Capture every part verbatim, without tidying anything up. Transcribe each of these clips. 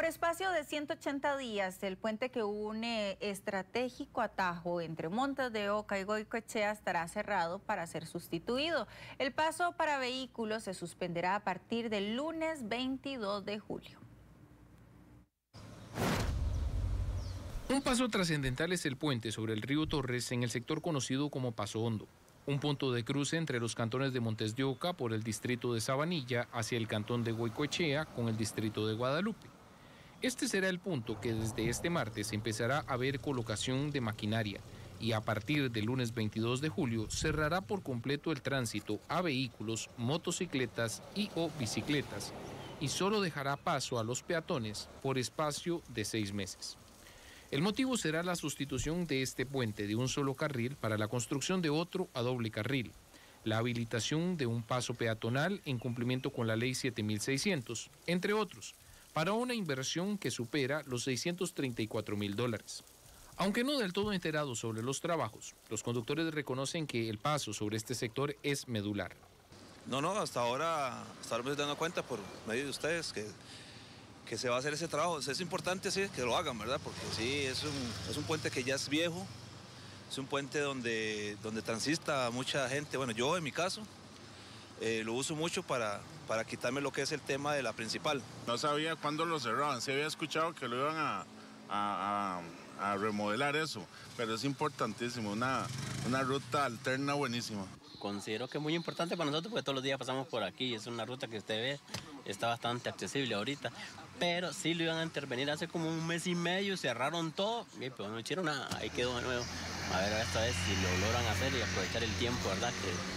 espacio de ciento ochenta días, el puente que une estratégico Atajo entre Montes de Oca y Goicoechea estará cerrado para ser sustituido. El paso para vehículos se suspenderá a partir del lunes veintidós de julio. Un paso trascendental es el puente sobre el río Torres en el sector conocido como Paso Hondo, un punto de cruce entre los cantones de Montes de Oca por el distrito de Sabanilla hacia el cantón de Goicoechea con el distrito de Guadalupe. Este será el punto que desde este martes empezará a haber colocación de maquinaria y a partir del lunes veintidós de julio cerrará por completo el tránsito a vehículos, motocicletas y o bicicletas y solo dejará paso a los peatones por espacio de seis meses. El motivo será la sustitución de este puente de un solo carril para la construcción de otro a doble carril, la habilitación de un paso peatonal en cumplimiento con la ley siete mil seiscientos, entre otros, para una inversión que supera los seiscientos treinta y cuatro mil dólares. Aunque no del todo enterados sobre los trabajos, los conductores reconocen que el paso sobre este sector es medular. No, no, hasta ahora, hasta ahora me estoy dando cuenta por medio de ustedes que... que se va a hacer ese trabajo. Es importante sí, que lo hagan, ¿verdad? Porque sí, es un, es un puente que ya es viejo, es un puente donde, donde transita mucha gente. Bueno, yo en mi caso eh, lo uso mucho para, para quitarme lo que es el tema de la principal. No sabía cuándo lo cerraban, sí había escuchado que lo iban a, a, a, a remodelar eso, pero es importantísimo, una, una ruta alterna buenísima. Considero que es muy importante para nosotros porque todos los días pasamos por aquí, es una ruta que usted ve, está bastante accesible ahorita, pero sí lo iban a intervenir hace como un mes y medio, cerraron todo, y pues no hicieron nada, ahí quedó de nuevo. A ver esta vez si lo logran hacer y aprovechar el tiempo, ¿verdad?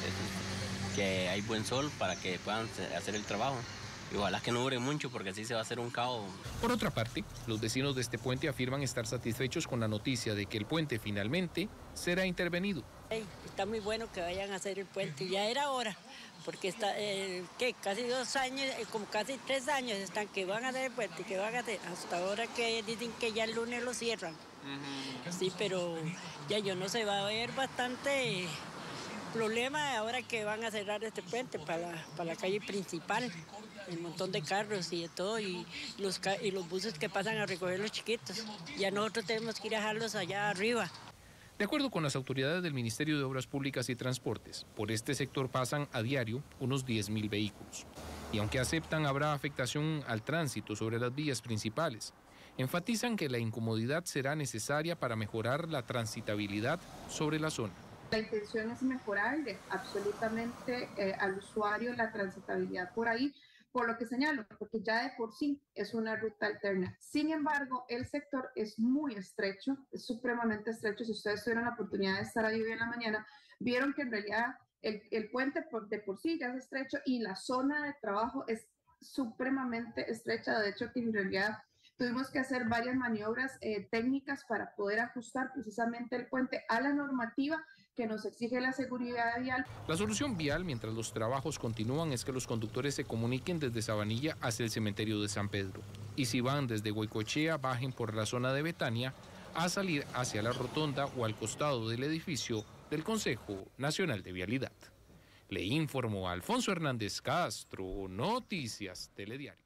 Que, que hay buen sol para que puedan hacer el trabajo. Y ojalá que no dure mucho porque así se va a hacer un caos. Por otra parte, los vecinos de este puente afirman estar satisfechos con la noticia de que el puente finalmente será intervenido. Hey, está muy bueno que vayan a hacer el puente, ya era hora, porque está, eh, ¿qué? Casi dos años, eh, como casi tres años están que van a hacer el puente, que van a hacer, hasta ahora que dicen que ya el lunes lo cierran. Uh-huh. Sí, pero ya yo no sé, va a haber bastante problema ahora que van a cerrar este puente para la, para la calle principal. Un montón de carros y de todo, y los, y los buses que pasan a recoger los chiquitos. Ya nosotros tenemos que ir a dejarlos allá arriba. De acuerdo con las autoridades del Ministerio de Obras Públicas y Transportes, por este sector pasan a diario unos diez mil vehículos. Y aunque aceptan habrá afectación al tránsito sobre las vías principales, enfatizan que la incomodidad será necesaria para mejorar la transitabilidad sobre la zona. La intención es mejorarle absolutamente eh, al usuario la transitabilidad por ahí, por lo que señalo, porque ya de por sí es una ruta alterna. Sin embargo, el sector es muy estrecho, es supremamente estrecho. Si ustedes tuvieron la oportunidad de estar ahí hoy en la mañana, vieron que en realidad el, el puente por, de por sí ya es estrecho y la zona de trabajo es supremamente estrecha. De hecho, que en realidad tuvimos que hacer varias maniobras eh, técnicas para poder ajustar precisamente el puente a la normativa que nos exige la seguridad vial. La solución vial mientras los trabajos continúan es que los conductores se comuniquen desde Sabanilla hacia el cementerio de San Pedro. Y si van desde Goicoechea, bajen por la zona de Betania a salir hacia la rotonda o al costado del edificio del Consejo Nacional de Vialidad. Le informó Alfonso Hernández Castro, Noticias Telediario.